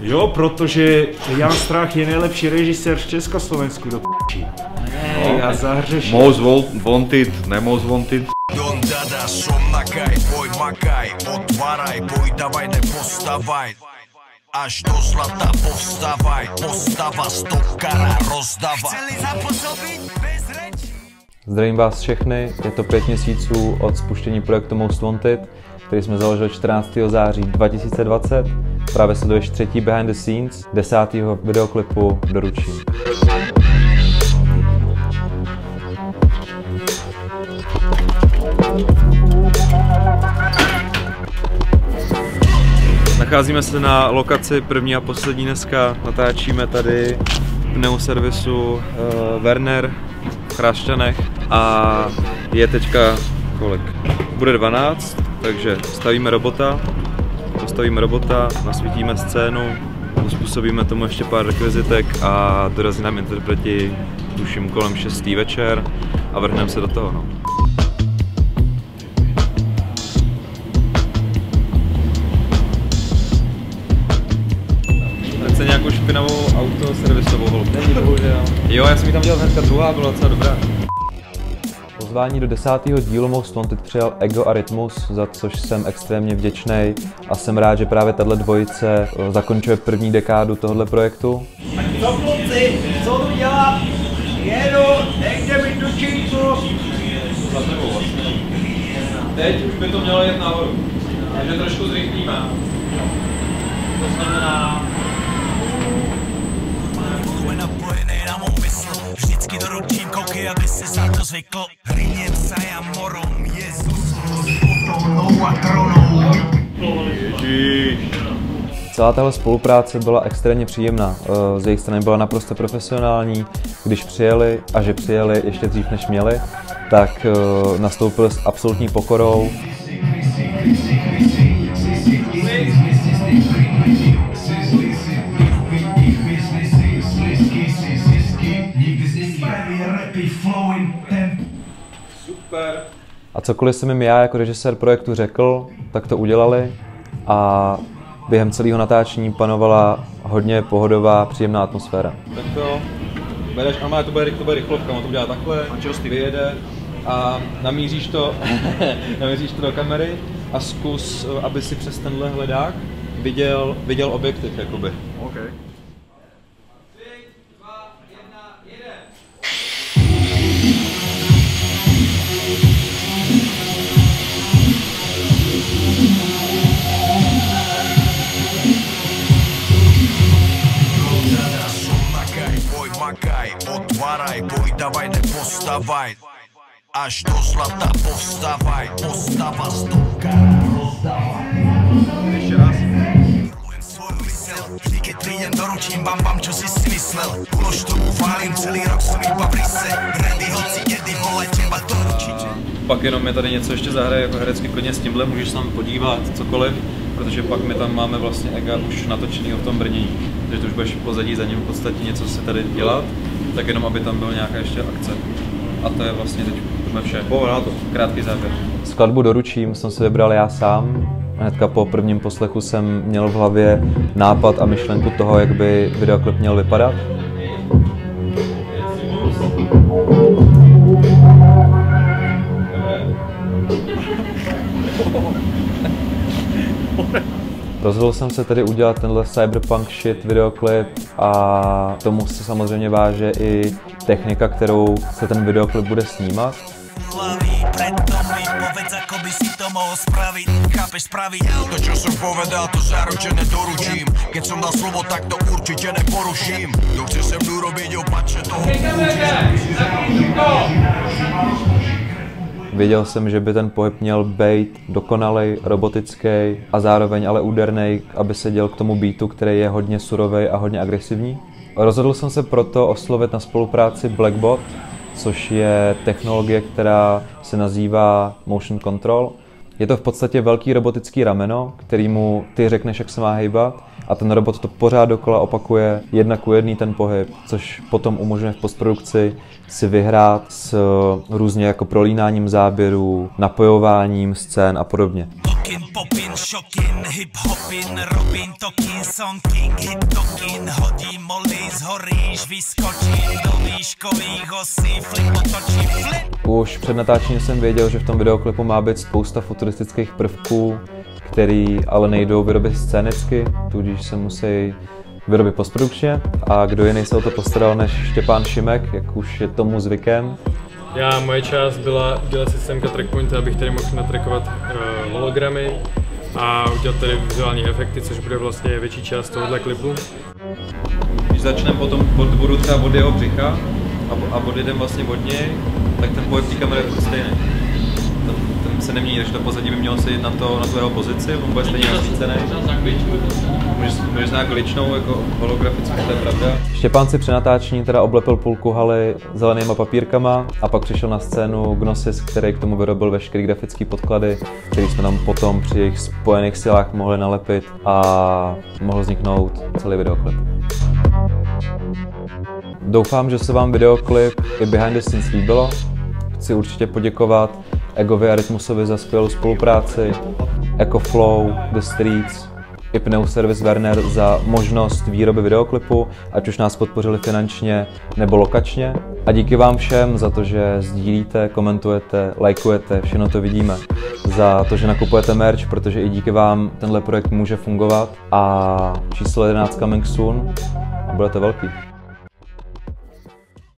Jo, protože Jan Strach je nejlepší režisér v Československu, do p***či. Já zahřeším. Most Wanted, ne Most Wanted. Don dada, som nakaj, boj makaj, otvaraj, boj davaj, nepostavaj. Až do zlata povstavaj, postava stokara rozdavaj. Chceli zapůsobit bez řečí. Zdravím vás všechny, je to 5 měsíců od spuštění projektu Most Wanted, který jsme založili 14. září 2020. Právě se doješ 3. behind the scenes, 10. videoklipu doručím. Nacházíme se na lokaci první a poslední dneska, natáčíme tady v pneuservisu Werner v Chrášťanech a je teďka kolik? Bude 12, takže postavíme robota, nasvítíme scénu, uspůsobíme tomu ještě pár rekvizitek a dorazí nám interpreti, tuším kolem 6. večer a vrhneme se do toho. No. Chce nějakou špinavou autoservisovou holku. Není, bohužel. Jo, já jsem ji tam dělal hnedka druhá, byla docela dobrá. Pozvání do 10. dílu Most Wanted přijal Ego a Rytmus, za což jsem extrémně vděčný a jsem rád, že právě tato dvojice zakončuje první dekádu tohoto projektu. Co kluci, co tu dělám? Jedu, někde mi tu číslu. Za tebou vlastně. Teď už by to mělo jet nahoru, takže trošku zrychlíme. To znamená... Vždycky doručím koky, aby si za to zvykl. Hrinem sa ja morom, Jezus, a tronou. Celá tahle spolupráce byla extrémně příjemná. Z jejich strany byla naprosto profesionální. Když přijeli, a že přijeli ještě dřív než měli, tak nastoupili s absolutní pokorou. Super. A cokoliv jsem jim já jako režisér projektu řekl, tak to udělali a během celého natáčení panovala hodně pohodová, příjemná atmosféra. Tak to bereš, ale to bude rychlovka, on to udělá takhle, vyjede a namíříš to do kamery a zkus, aby si přes tenhle hledák viděl objektiv, jakoby. Okay. Otvaraj, boj davaj, nepostavaj. Až do zlata povstavaj, postava stokara rozdavaj. Ještě raz. Milujem svoju mysel, vždy keď prídem doručím bam, čo si myslel. Ulož to ufálím, celý rok som iba v rise. Ready hoci kedy, vole, teba doručiť. Pak jenom je tady něco ještě zahraje jako herecky klidně s tímhle, můžeš se tam podívat, cokoliv, protože pak my tam máme vlastně Ega už natočenýho v tom brnění, takže to už budeš v pozadí za ním v podstatě něco si tady dělat, tak jenom aby tam byla nějaká ještě akce. A to je vlastně teď vše. Krátký záběr. Skladbu doručím jsem si vybral já sám. Hnedka po prvním poslechu jsem měl v hlavě nápad a myšlenku toho, jak by videoklip měl vypadat. Rozhodl jsem se tedy udělat tenhle cyberpunk shit videoklip a k tomu se samozřejmě váže i technika, kterou se ten videoklip bude snímat. Preto mi povedz, ako by si to mohol spraviť. Chápeš spraviť? To, čo som povedal, to záručene doručím. Keď som dal slovo, tak to určite neporuším. Kto chce se mnou robiť opačne, toho Věděl jsem, že by ten pohyb měl být dokonalej, robotický a zároveň ale úderný, aby se děl k tomu beatu, který je hodně surový a hodně agresivní. Rozhodl jsem se proto oslovit na spolupráci Blackbot, což je technologie, která se nazývá Motion Control. Je to v podstatě velký robotický rameno, kterému ty řekneš, jak se má hejbat, a ten robot to pořád dokola opakuje 1:1 ten pohyb, což potom umožňuje v postprodukci si vyhrát s různě jako prolínáním záběrů, napojováním scén a podobně. Rockin, popin, šokin, hip-hopin, robin, tokin, sonking, hit-tokin, hodím molly, zhoríš, vyskočím do výškových osí, flip otočím, flip. Už před natáčením jsem věděl, že v tom videoklipu má být spousta futuristických prvků, který ale nejdou vyrobit scénicky, tudíž se musí vyrobit postprodukčně. A kdo jiný se o to postaral než Štěpán Šimek, jak už je tomu zvykem. Moje část byla dělat systémka trackpointu, abych tady mohl natrackovat hologramy a udělat tady vizuální efekty, což bude vlastně větší část tohohle klipu. Když začneme potom od vodu třeba od jeho břicha a odjedeme vlastně od něj, tak ten pohyb té kamery je stejný. Ten se nemění, takže to pozadí by mělo sedět na tu jeho pozici, on bude stejně nasvícený. Můžeš znát glitchnou jako holografickou, to je pravda. Štěpán si při natáčení teda oblepil půlku haly zelenýma papírkama a pak přišel na scénu Gnosis, který k tomu vyrobil veškerý grafický podklady, který jsme tam potom při jejich spojených silách mohli nalepit a mohl vzniknout celý videoklip. Doufám, že se vám videoklip i behind the scenes líbilo. Chci určitě poděkovat Egovi a Rytmusovi za skvělou spolupráci, EcoFlow, The Streets, i Pneuservice Werner za možnost výroby videoklipu, ať už nás podpořili finančně nebo lokačně. A díky vám všem za to, že sdílíte, komentujete, lajkujete, všechno to vidíme. Za to, že nakupujete merch, protože i díky vám tenhle projekt může fungovat. A číslo 11 coming soon a budete velký.